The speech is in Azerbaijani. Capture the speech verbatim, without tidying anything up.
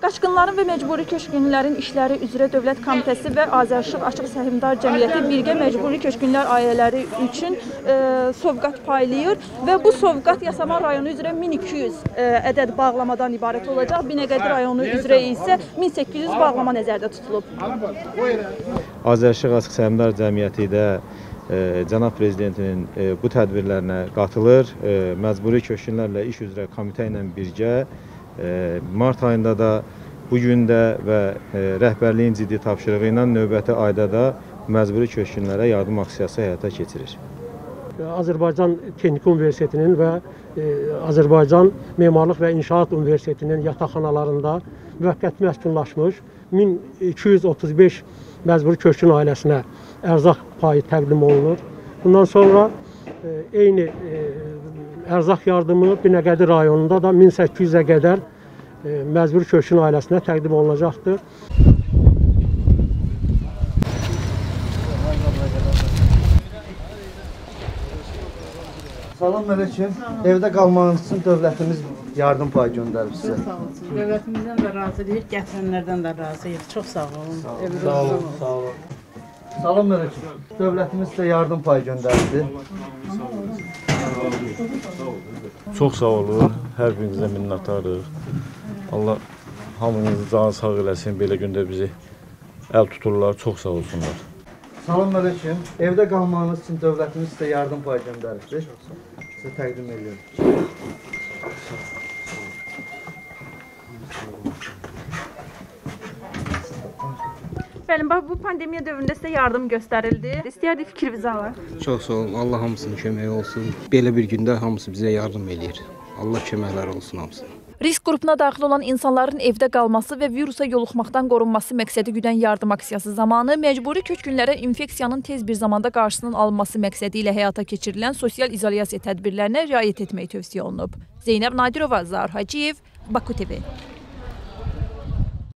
Qaçqınların və məcburi köçkünlərin işləri üzrə Dövlət Komitəsi və Azərişıq Açıq Səhmdar Cəmiyyəti birgə məcburi köçkünlər ailələri üçün e, sovqat paylayır və bu sovqat Yasamal rayonu üzrə min iki yüz e, ədəd bağlamadan ibarət olacaq. Binəqədi rayonu üzrə isə min səkkiz yüz bağlama nəzərdə tutulub. Azərişıq Açıq Səhmdar Cəmiyyəti də e, Cənab Prezidentinin e, bu tədbirlərinə qatılır. E, məcburi köçkünlərlə iş üzrə komitə ilə birgə mart ayında da bu gündə və rəhbərliyin ciddi tapşırığı ilə növbəti ayda da məcburi köçkünlərə yardım aksiyası həyata keçirir. Azərbaycan Texniki Universitetinin və Azərbaycan Memarlıq və İnşaat Universitetinin yataqxanalarında müvəqqəti məskunlaşmış min iki yüz otuz beş məcburi köçkün ailəsinə ərzaq payı təqdim olunur. Bundan sonra eyni ərzaq yardımı Binəqədi rayonunda da min səkkiz yüzə qədər e, məcburi köçkün ailəsinə təqdim olunacaqdır. Salam əleykum. Evdə qalmağınız üçün dövlətimiz yardım payı göndərib sizə. Çox sağ olun. Dövlətimizdən də razıyıq, gətirənlərdən də razıyıq. Çox sağ olun. Sağ olun, sağ olun. Salam əleykum. Dövlətimiz sizə yardım payı göndərdi. Çox sağ olun, hər birinizə minnətdarıq. Allah hamınızı canı sağ eləsin, belə gündə bizi əl tuturlar, çox sağ olsunlar. Salam əleykum. Evdə qalmağınız üçün dövlətimiz sizə yardım payı göndəribdir. Sizə təqdim ediyorum. Bəli, bax, bu pandemiya dövründə sizə yardım göstərildi. İstəyərdik fikrinizi alaq. Çox sağ olun. Allah hamısının köməyi olsun. Belə bir gündə hamısı bizə yardım eləyir. Allah köməkləri olsun hamısına. Risk qrupuna daxil olan insanların evdə qalması və virusa yoluxmaqdan qorunması məqsədi güdən yardım aksiyası zamanı məcburi köçkünlərə infeksiyanın tez bir zamanda qarşısının alınması məqsədi ilə həyata keçirilən sosial izolyasiya tədbirlərinə riayət etmək tövsiyə olunub. Zeynəb Nadirova, Zahir Hacıyev, Baku T V.